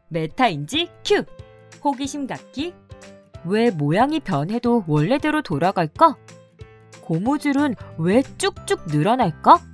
메타인지 큐! 호기심 갖기. 왜 모양이 변해도 원래대로 돌아갈까? 고무줄은 왜 쭉쭉 늘어날까?